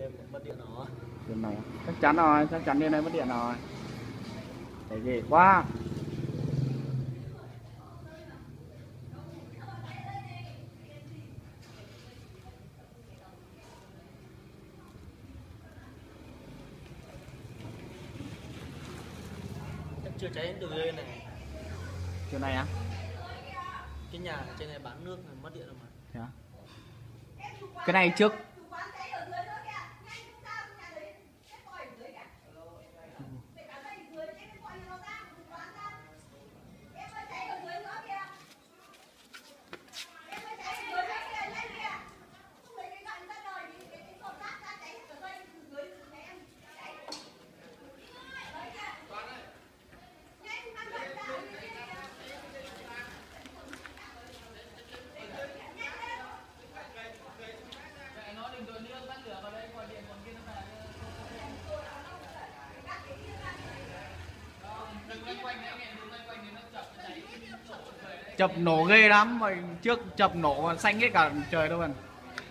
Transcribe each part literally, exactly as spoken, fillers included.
mất điện rồi. Điện này chắc chắn rồi, chắc chắn điện này mất điện rồi. Cái gì quá. Chắc chưa cháy đến đường dây này. Chỗ này á? Cái nhà trên này bán nước này mất điện rồi mà. Thế à? Cái này trước chập nổ ghê lắm, mà trước chập nổ còn xanh hết cả trời đâu bạn.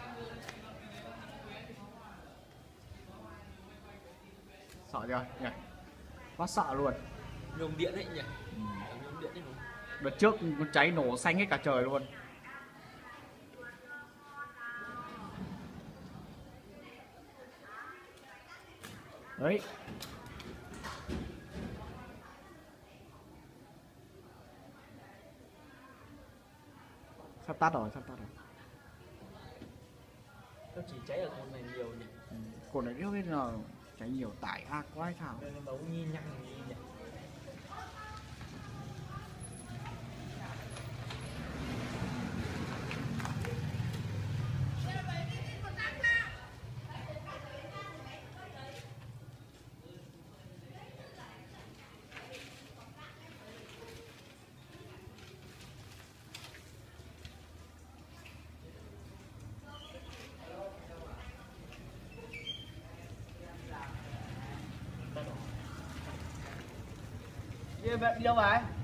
Sợ chưa nhỉ? Quá sợ luôn. Nhôm điện ấy nhỉ? Ừ. Nhôm điện ấy đúng. Đợt trước con cháy nổ xanh hết cả trời luôn. Đấy. Sắp tắt rồi, sắp tắt rồi. Nó chỉ cháy ở con này nhiều nhỉ? Ừ. Cột này biết là cháy nhiều tải ác quá hay sao? Nó nấu nhi nhăng nhỉ? Đi, đi đâu vậy?